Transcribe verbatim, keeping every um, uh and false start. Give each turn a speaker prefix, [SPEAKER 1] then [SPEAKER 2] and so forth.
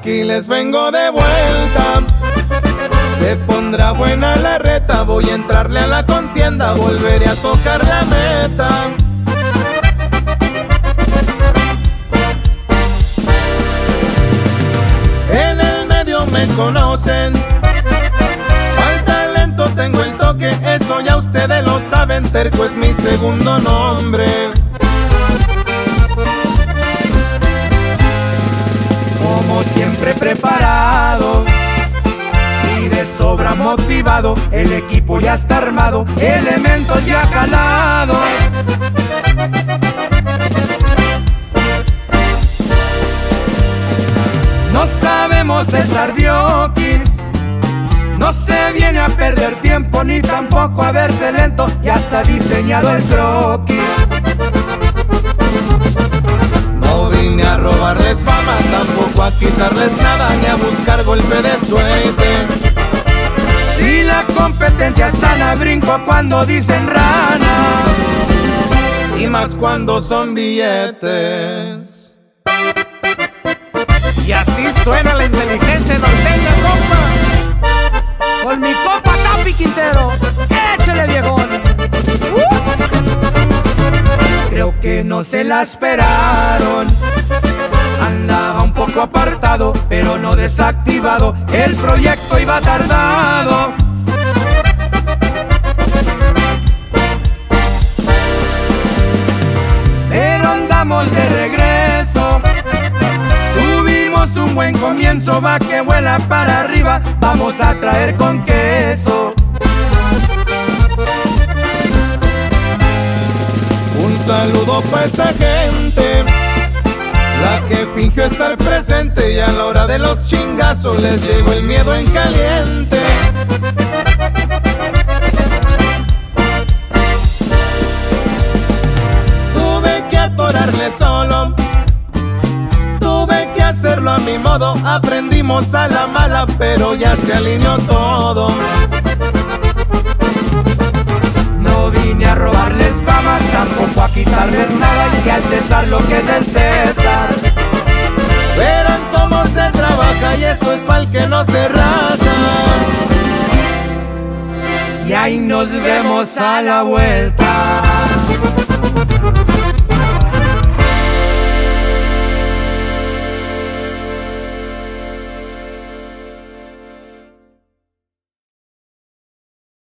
[SPEAKER 1] aquí les vengo de vuelta. Se pondrá buena la reta, voy a entrarle a la contienda, volveré a tocar la meta. En el medio me conocen, al talento tengo el toque, eso ya ustedes lo saben, Terco es mi segundo nombre. Como siempre preparado y de sobra motivado, el equipo ya está armado, elementos ya calados. No sabemos estar diokis, no se viene a perder tiempo ni tampoco a verse lento, ya está diseñado el croquis. No vine a robarles fama, tampoco a quitarles nada, ni a buscar golpe de suerte. Si la competencia es sana, brinco cuando dicen rana, y más cuando son billetes. Y así suena la inteligencia norteña, compa. Con mi compa Tapi Quintero, échale viejón. uh. Creo que no se la esperaron, andaba un poco apartado, pero no desactivado, el proyecto iba tardado. Pero andamos de regreso, tuvimos un buen comienzo, va que vuela para arriba, vamos a traer con queso. Un saludo pa' esa gente, la que fingió estar presente, y a la hora de los chingazos les llegó el miedo en caliente. Tuve que atorarle solo, tuve que hacerlo a mi modo, aprendimos a la mala, pero ya se alineó todo. No vine a robarles fama, tampoco a quitarles nada, y al César lo que es del César. Verán cómo se trabaja, y esto es pa'l que no se raja. Y ahí nos vemos a la vuelta.